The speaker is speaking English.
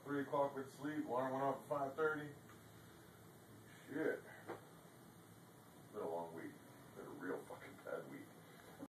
3 o'clock with sleep. Alarm went off at 5:30.